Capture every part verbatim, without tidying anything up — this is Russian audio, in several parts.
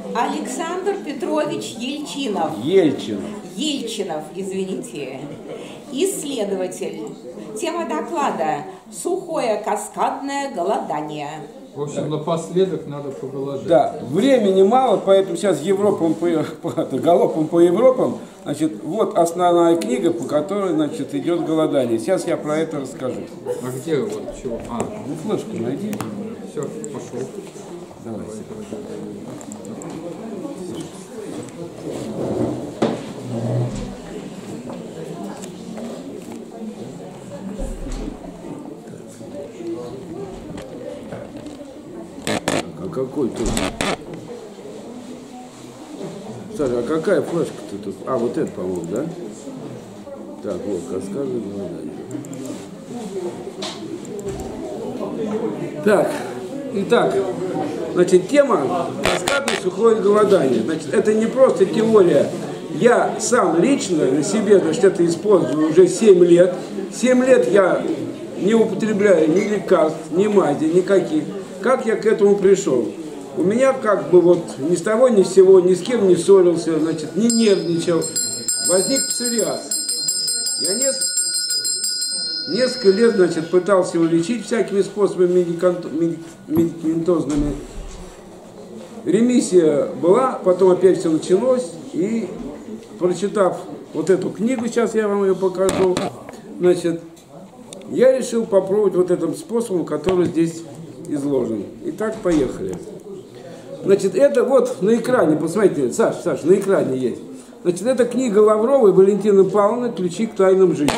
Александр Петрович Ельчинов. Ельчинов. Ельчинов, извините. Исследователь. Тема доклада «Сухое каскадное голодание». В общем, напоследок надо поголодать. Да, времени мало, поэтому сейчас Европам по, по, галопом по Европам. Значит, вот основная книга, по которой, значит, идет голодание. Сейчас я про это расскажу. А где вот чего? А, ну флешку найди. Все, пошел. Давай. Какой тут? Саша, а какая флешка-то тут? А, вот это, по-моему, да? Так, вот, каскадное голодание. Так, итак, значит, тема каскадное сухое голодание. Значит, это не просто теория. Я сам лично на себе, значит, это использую уже семь лет. семь лет я не употребляю ни лекарств, ни мази, никаких. Как я к этому пришел? У меня как бы вот ни с того ни с сего, ни с кем не ссорился, значит, не нервничал. Возник псориаз. Я несколько, несколько лет, значит, пытался его лечить всякими способами медикаментозными. Ремиссия была, потом опять все началось. И прочитав вот эту книгу, сейчас я вам ее покажу, значит, я решил попробовать вот этим способом, который здесь изложен. Итак, поехали. Значит, это вот на экране, посмотрите, Саш, Саш, на экране есть. Значит, это книга Лавровой Валентины Павловны «Ключи к тайнам жизни».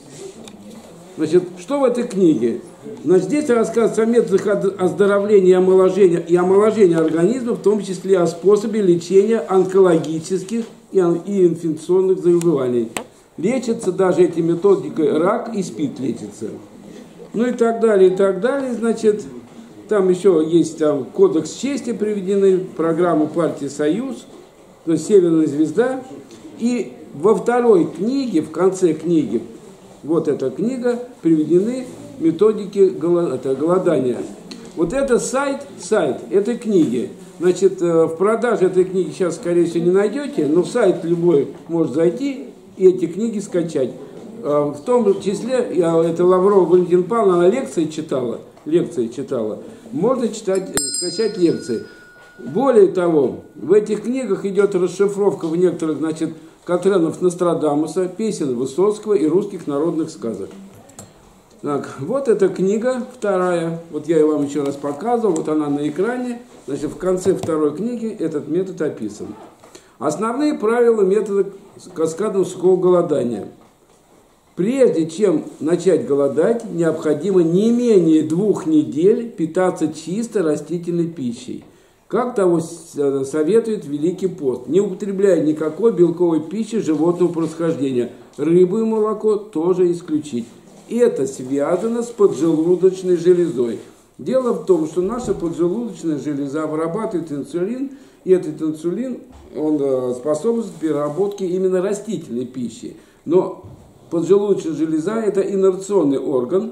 Значит, что в этой книге? Значит, здесь рассказывается о методах оздоровления и омоложения, и омоложения организма, в том числе о способе лечения онкологических и инфекционных заболеваний. Лечится даже этой методикой рак и СПИД лечится. Ну и так далее, и так далее, значит... Там еще есть там, кодекс чести приведены, программу партии «Союз», то есть «Северная звезда». И во второй книге, в конце книги, вот эта книга, приведены методики голодания. Вот это сайт, сайт этой книги. Значит, в продаже этой книги сейчас, скорее всего, не найдете, но в сайт любой может зайти и эти книги скачать. В том числе, это Лаврова Валентина Павловна, она лекции читала, лекции читала. Можно читать, скачать лекции. Более того, в этих книгах идет расшифровка в некоторых, значит, Катренов Нострадамуса, песен Высоцкого и русских народных сказок. Так, вот эта книга вторая, вот я ее вам еще раз показывал, вот она на экране. Значит, в конце второй книги этот метод описан. Основные правила метода каскадного сухого голодания. Прежде чем начать голодать, необходимо не менее двух недель питаться чисто растительной пищей. Как того советует Великий пост, не употребляя никакой белковой пищи животного происхождения. Рыбу и молоко тоже исключить. Это связано с поджелудочной железой. Дело в том, что наша поджелудочная железа вырабатывает инсулин, и этот инсулин он способствует переработке именно растительной пищи. Но поджелудочная железа – это инерционный орган,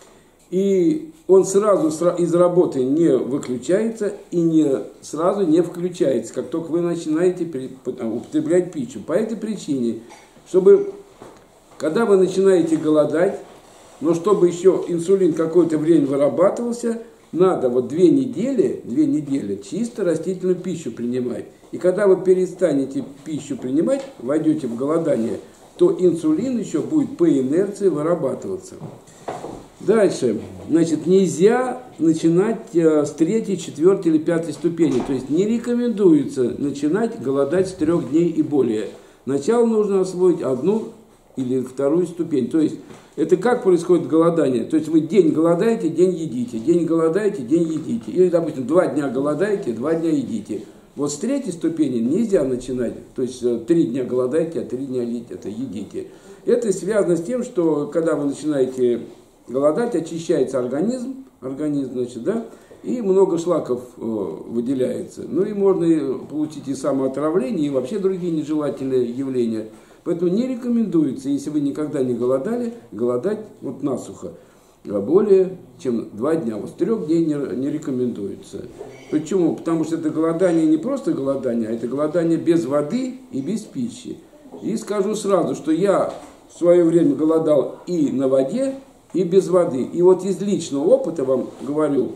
и он сразу из работы не выключается и не, сразу не включается, как только вы начинаете употреблять пищу. По этой причине, чтобы, когда вы начинаете голодать, но чтобы еще инсулин какое-то время вырабатывался, надо вот две недели, две недели чисто растительную пищу принимать. И когда вы перестанете пищу принимать, войдете в голодание, то инсулин еще будет по инерции вырабатываться. Дальше, значит, нельзя начинать с третьей, четвертой или пятой ступени. То есть не рекомендуется начинать голодать с трех дней и более. Сначала нужно освоить одну или вторую ступень. То есть это как происходит голодание? То есть вы день голодаете, день едите, день голодаете, день едите. Или, допустим, два дня голодаете, два дня едите. Вот с третьей ступени нельзя начинать, то есть три дня голодаете, а три дня это едите. Это связано с тем, что когда вы начинаете голодать, очищается организм, организм, значит, да, и много шлаков выделяется. Ну и можно получить и самоотравление, и вообще другие нежелательные явления. Поэтому не рекомендуется, если вы никогда не голодали, голодать вот насухо. а более чем два дня. Вот с трех дней не, не рекомендуется. Почему? Потому что это голодание не просто голодание, а это голодание без воды и без пищи. И скажу сразу, что я в свое время голодал и на воде, и без воды. И вот из личного опыта вам говорю,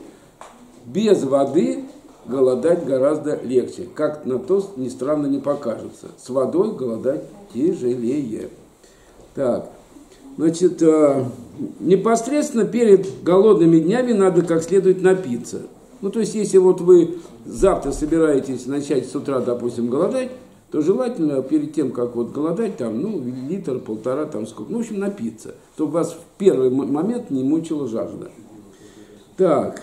без воды голодать гораздо легче. Как на то, ни странно, не покажется. С водой голодать тяжелее. Так, значит, непосредственно перед голодными днями надо как следует напиться. Ну, то есть, если вот вы завтра собираетесь начать с утра, допустим, голодать, то желательно перед тем, как вот голодать, там, ну, литр, полтора, там, сколько, ну, в общем, напиться, чтобы вас в первый момент не мучила жажда. Так,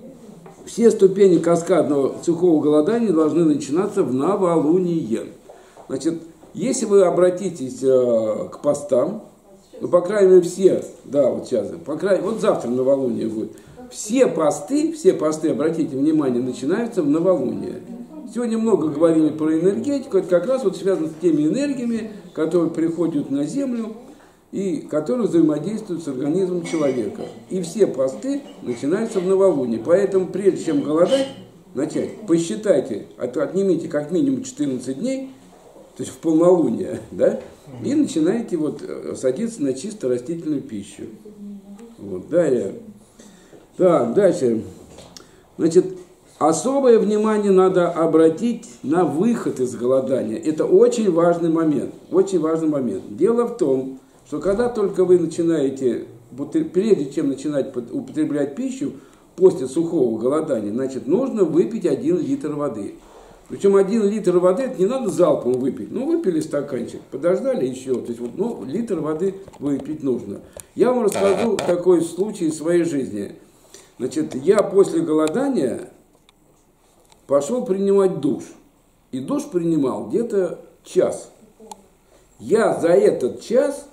все ступени каскадного сухого голодания должны начинаться в новолуние. Значит, если вы обратитесь э, к постам, ну, по крайней мере, все, да, вот сейчас, по крайней мере, вот завтра новолуние будет, все посты, все посты, обратите внимание, начинаются в новолуние. Сегодня много говорили про энергетику, это как раз вот связано с теми энергиями, которые приходят на Землю и которые взаимодействуют с организмом человека. И все посты начинаются в новолуние. Поэтому прежде чем голодать, начать, посчитайте, отнимите как минимум четырнадцать дней, то есть в полнолуние, да, и начинаете вот садиться на чисто растительную пищу. Вот, далее. Так, дальше. Значит, особое внимание надо обратить на выход из голодания. Это очень важный момент. Очень важный момент. Дело в том, что когда только вы начинаете, прежде чем начинать употреблять пищу, после сухого голодания, значит, нужно выпить один литр воды. Причем один литр воды, это не надо залпом выпить. Ну, выпили стаканчик, подождали еще. То есть, вот, ну, литр воды выпить нужно. Я вам расскажу такой случай из своей жизни. Значит, я после голодания пошел принимать душ. И душ принимал где-то час. Я за этот час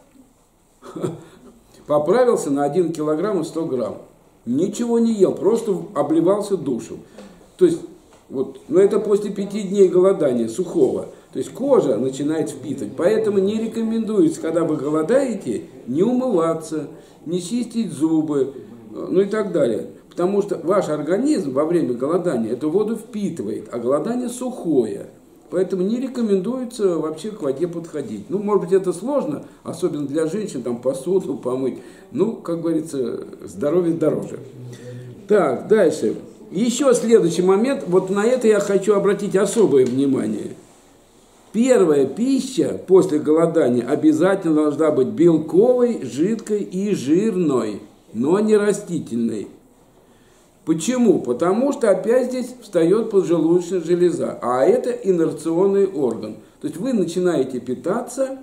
поправился на один килограмм и сто грамм. Ничего не ел, просто обливался душем. То есть, вот, но это после пяти дней голодания сухого. То есть кожа начинает впитывать. Поэтому не рекомендуется, когда вы голодаете, не умываться, не чистить зубы, ну и так далее. Потому что ваш организм во время голодания эту воду впитывает, а голодание сухое. Поэтому не рекомендуется вообще к воде подходить. Ну, может быть, это сложно, особенно для женщин, там посуду помыть. Ну, как говорится, здоровье дороже. Так, дальше. Еще следующий момент, вот на это я хочу обратить особое внимание. Первая пища после голодания обязательно должна быть белковой, жидкой и жирной, но не растительной. Почему? Потому что опять здесь встает поджелудочная железа, а это инерционный орган. То есть вы начинаете питаться,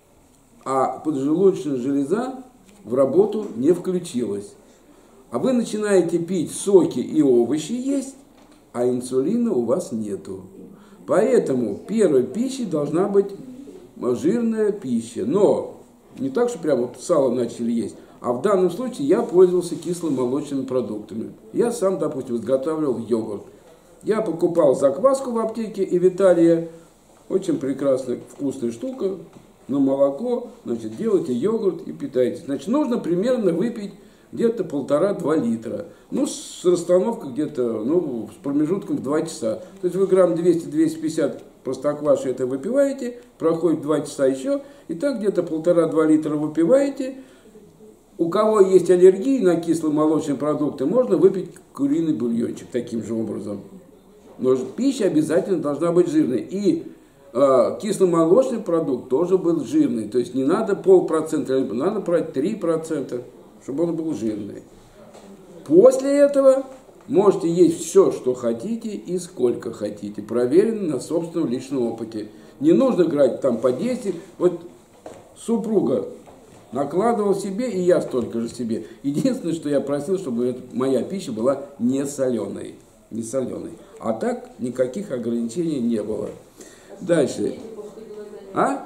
а поджелудочная железа в работу не включилась. А вы начинаете пить соки и овощи есть, а инсулина у вас нету. Поэтому первой пищей должна быть жирная пища. Но не так, что прямо вот сало начали есть. А в данном случае я пользовался кисломолочными продуктами. Я сам, допустим, изготавливал йогурт. Я покупал закваску в аптеке и Виталия. Очень прекрасная, вкусная штука. На молоко, значит, делайте йогурт и питайтесь. Значит, нужно примерно выпить где-то полтора-два литра. Ну, с расстановкой где-то, ну, с промежутком в два часа. То есть вы грамм двести — двести пятьдесят простокваши это выпиваете, проходит два часа еще, и так где-то полтора-два литра выпиваете. У кого есть аллергии на кисломолочные продукты, можно выпить куриный бульончик таким же образом. Но пища обязательно должна быть жирной. И э, кисломолочный продукт тоже был жирный. То есть не надо полпроцента, надо брать три процента, чтобы он был жирный. После этого можете есть все, что хотите и сколько хотите. Проверено на собственном личном опыте. Не нужно играть там по десять. Вот супруга накладывал себе, и я столько же себе. Единственное, что я просил, чтобы это, моя пища была не соленой. Не соленой. А так никаких ограничений не было. Дальше. А?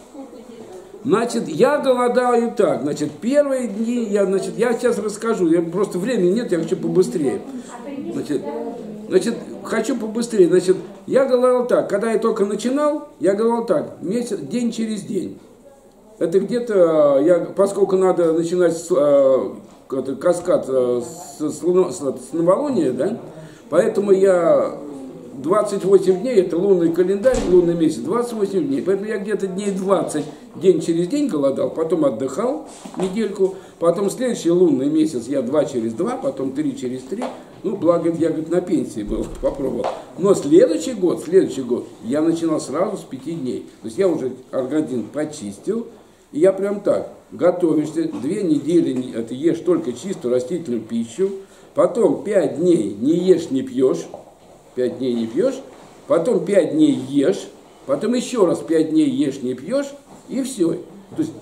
Значит, я голодаю так. Значит, первые дни, я, значит, я сейчас расскажу. Я, просто времени нет, я хочу побыстрее. Значит, значит, хочу побыстрее. Значит, я голодал так. Когда я только начинал, я голодал так. Месяц, день через день. Это где-то, я, поскольку надо начинать с, это, каскад с, с, с новолуния, да, поэтому я двадцать восемь дней, это лунный календарь, лунный месяц, двадцать восемь дней, поэтому я где-то дней двадцать день через день голодал, потом отдыхал недельку, потом следующий лунный месяц я два через два, потом три через три, ну, благо я, говорит, на пенсии был, попробовал. Но следующий год, следующий год я начинал сразу с пяти дней, то есть я уже организм почистил, и я прям так, готовишься, две недели это ешь только чистую растительную пищу, потом пять дней не ешь, не пьешь, пять дней не пьешь, потом пять дней ешь, потом еще раз пять дней ешь, не пьешь, и все. То есть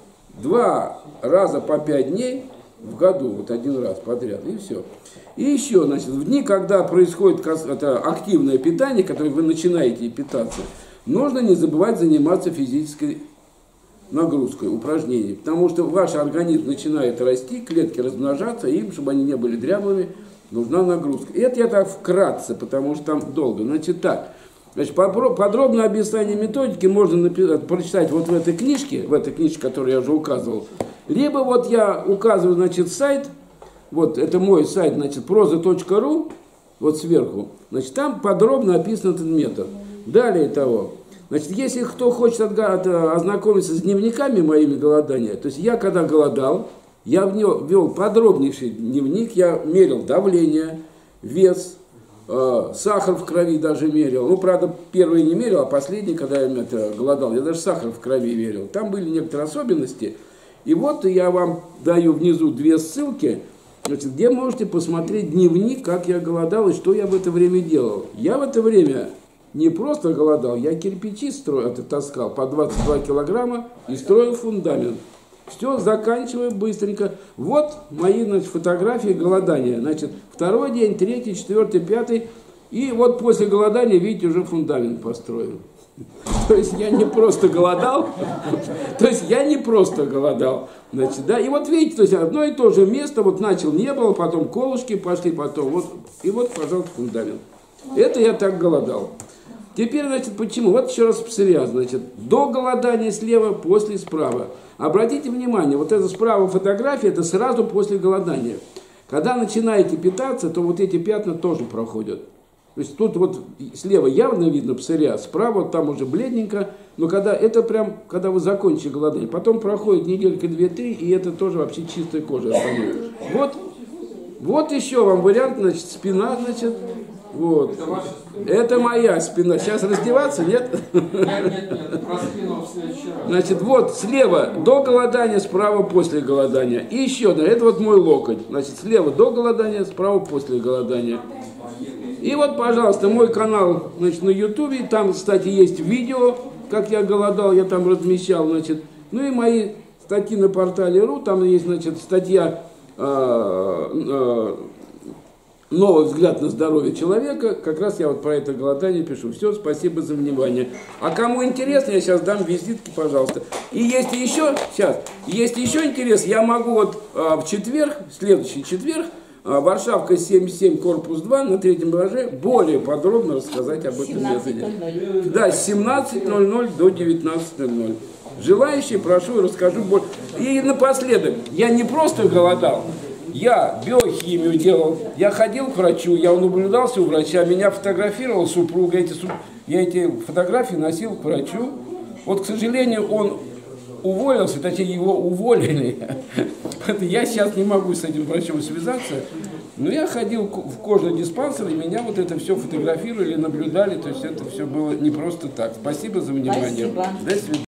два раза по пять дней в году, вот один раз подряд, и все. И еще, значит, в дни, когда происходит это активное питание, которое вы начинаете питаться, нужно не забывать заниматься физической нагрузкой, упражнениями, потому что ваш организм начинает расти, клетки размножаться, и им, чтобы они не были дряблыми, нужна нагрузка. И это я так вкратце, потому что там долго. Значит так, значит, подробное описание методики можно написать, прочитать вот в этой книжке, в этой книжке, которую я уже указывал. Либо вот я указываю, значит, сайт, вот это мой сайт, значит, проза точка ру, вот сверху, значит, там подробно описан этот метод. Далее того, значит, если кто хочет ознакомиться с дневниками моими голодания, то есть я когда голодал, я в него вел подробнейший дневник, я мерил давление, вес, э, сахар в крови даже мерил. Ну, правда, первый не мерил, а последний, когда я это, голодал, я даже сахар в крови мерил. Там были некоторые особенности. И вот я вам даю внизу две ссылки, значит, где можете посмотреть дневник, как я голодал и что я в это время делал. Я в это время не просто голодал, я кирпичи строил, это таскал по двадцать два килограмма и строил фундамент. Все, заканчиваю быстренько. Вот мои, значит, фотографии голодания. Значит, второй день, третий, четвертый, пятый. И вот после голодания, видите, уже фундамент построен. То есть я не просто голодал. То есть я не просто голодал. Значит, да, и вот видите, то есть одно и то же место, вот начал, не было, потом колышки пошли, потом вот, и вот, пожалуйста, фундамент. Это я так голодал. Теперь, значит, почему? Вот еще раз псориаз, значит, до голодания слева, после справа. Обратите внимание, вот эта справа фотография, это сразу после голодания. Когда начинаете питаться, то вот эти пятна тоже проходят. То есть тут вот слева явно видно псориаз, справа вот там уже бледненько, но когда это прям, когда вы закончите голодание, потом проходит неделька, две-три, и это тоже вообще чистая кожа остается. Вот, вот еще вам вариант, значит, спина, значит, вот. Это моя спина. Сейчас раздеваться, нет? Нет, нет, нет, про спину в следующий раз. Значит, вот слева до голодания, справа после голодания. И еще одно, это вот мой локоть. Значит, слева до голодания, справа после голодания. И вот, пожалуйста, мой канал, значит, на ютубе. Там, кстати, есть видео, как я голодал, я там размещал, значит. Ну и мои статьи на портале .ру, там есть, значит, статья э, э, «Новый взгляд на здоровье человека». Как раз я вот про это голодание пишу. Все, спасибо за внимание. А кому интересно, я сейчас дам визитки, пожалуйста. И если еще, сейчас, если еще интерес, я могу вот а, в четверг, следующий четверг, а, Варшавка семьдесят семь, корпус два, на третьем этаже, более подробно рассказать об этом методе. Да, с семнадцати ноль-ноль до девятнадцати ноль-ноль. Желающие, прошу, расскажу больше. И напоследок, я не просто голодал. Я биохимию делал, я ходил к врачу, я наблюдался у врача, меня фотографировал супруга, эти, я эти фотографии носил к врачу. Вот, к сожалению, он уволился, точнее, его уволили. Я сейчас не могу с этим врачом связаться, но я ходил в кожный диспансер, и меня вот это все фотографировали, наблюдали, то есть это все было не просто так. Спасибо за внимание. Спасибо. До свидания.